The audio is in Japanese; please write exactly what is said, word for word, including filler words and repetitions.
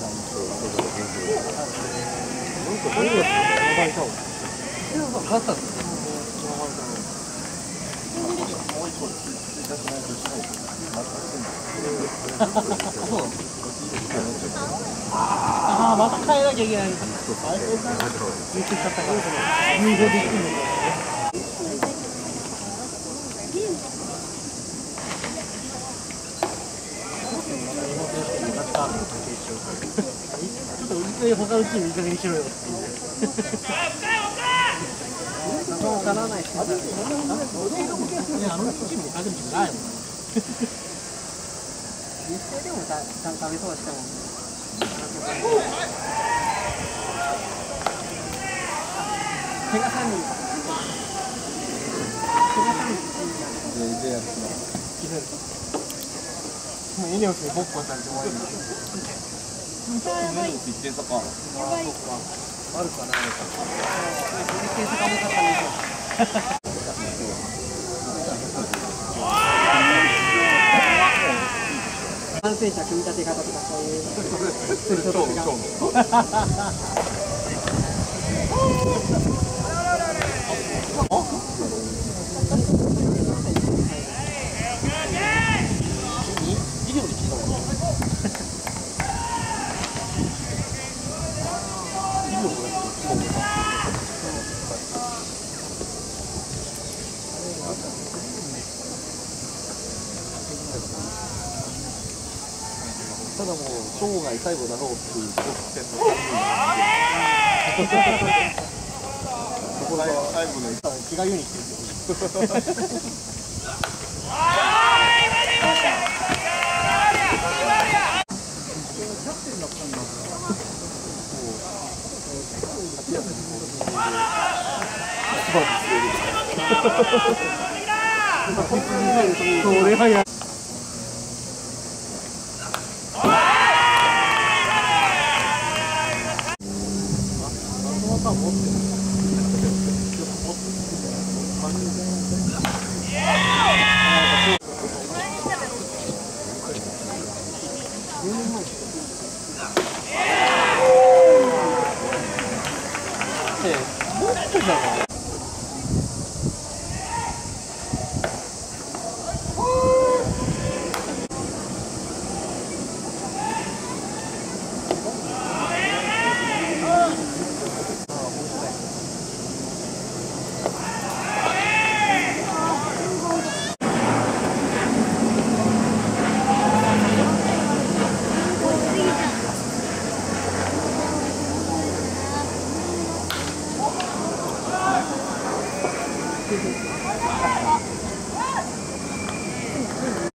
ああ、また変えなきゃいけない。あれ、言ってきちゃったから、入場できるのか。ちょっと一回他のチームいい加減にしろよっていう。わからないし。いや、あのチームに勝てる気ないもん。日程でもた食べそうしたもん。手が三人。手が三人。で、でやるの。決める。もうエネオスにボッコされて終わり。エネオス一点差か。やばい。悪くはないのか。一点差かもかったね。感染者組み立て方とかそういうスリートローが。ビデオで聞いたもん。ビデオもやってる。ただもう生涯最後だろうっていう作戦のそこが最後の気が言うに来てるんですよ。それはや